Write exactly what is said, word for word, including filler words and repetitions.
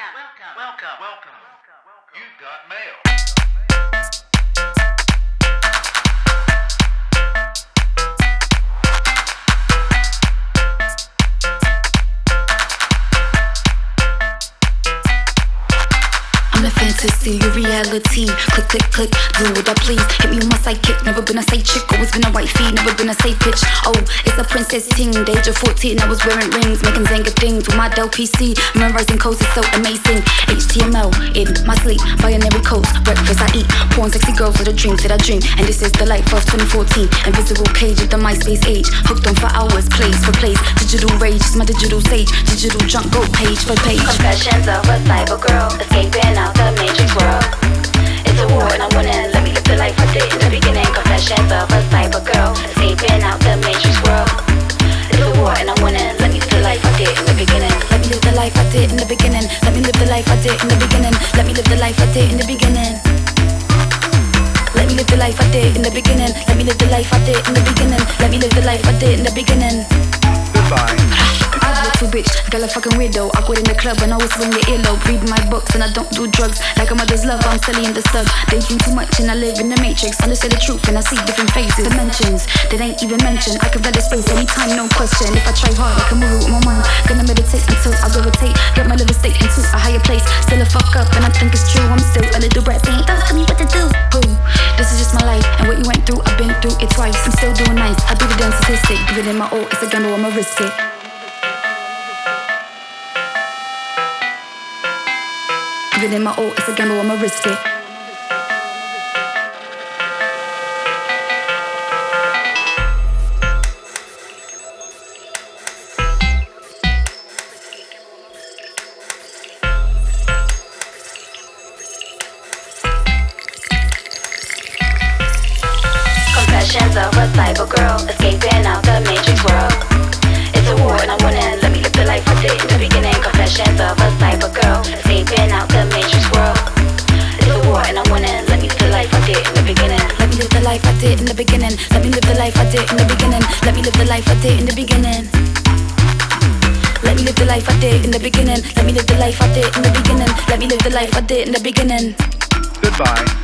welcome, welcome, welcome. You've got mail. I'm a fantasy, your reality. Click, click, click, do what I please. Hit me with my sidekick, never been a side chick. Always been a wifey, never been a side bitch. Oh, it's a princess ting. The age of fourteen, I was wearing rings, making Zanga things with my Dell P C. Memorizing codes is so amazing. H T M L in my sleep, binary codes. Breakfast I eat, porn, sexy girls are the dreams that I dream. And this is the life of twenty fourteen. Invisible page of the MySpace age. Hooked on for hours, place for place. Digital rage is my digital sage. Digital junk, go page for page. Confessions of a cyber girl, escaping out the matrix world. It's a war and I'm winning. Let me live the life I did in the beginning. Confessions of a cyber girl, escaping out the matrix world. It's a war and I'm winning. Let me live the life I did in the beginning. Let me live the life I did in the beginning. Let me live the life I did in the beginning. Let me live the life I did in the beginning. Let me live the life I did in the beginning. Let me live the life I did in the beginning. Let me live the life I did in the beginning. Goodbye. Too bitch, girl a fucking weirdo. Awkward in the club and I whistle in your earlobe. Read my books and I don't do drugs. Like a mother's love, I'm silly in the sub. They drink too much and I live in the matrix. Understand the truth and I see different faces. Dimensions that ain't even mentioned. I can read the space anytime, no question. If I try hard, I can move it with my mind. Gonna meditate until I gravitate. Get my liver state into a higher place. Still a fuck up and I think it's true. I'm still a little brat saying, don't tell me what to do. Ooh, this is just my life and what you went through, I've been through it twice. I'm still doing nice, I do the damn statistic. Give it in my all, it's a gamble, I'ma risk it. Give it in my all, it's a gamble, I'ma risk it. Confessions of a cyber girl, escaping out the matrix world. It's a war and I'm winning. Let me live the life I did in the beginning. Confessions of a cyber girl, escaping out the matrix world. It's a war and I'm winning. Let me live the life I did in the beginning. Let me live the life I did in the beginning. Let me live the life I did in the beginning. Let me live the life I did in the beginning. Let me live the life I did in the beginning. Let me live the life I did in the beginning. Let me live the life I did in the beginning. Goodbye.